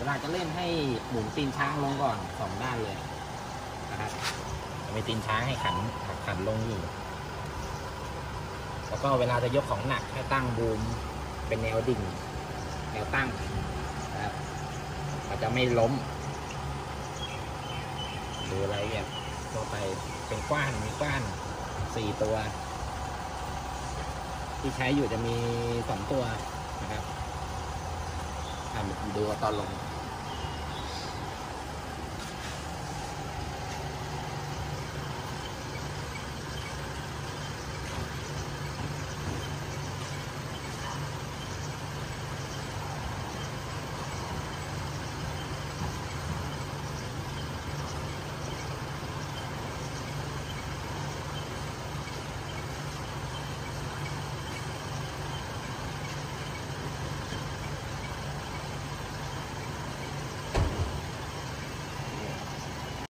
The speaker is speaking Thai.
วลาจะเล่นให้หมุนตีนช้างลงก่อน2 ด้านเลยนะครับจะมีตีนช้างให้ขันลงอยู่แล้วก็เวลาจะยกของหนักให้ตั้งบูมเป็นแนวดิ่งแนวตั้งนะครับมันจะไม่ล้มดูอะไรเนี่ยตัวไปเป็นก้านมีก้าน4 ตัวที่ใช้อยู่จะมี2 ตัวนะครับดูตอนลง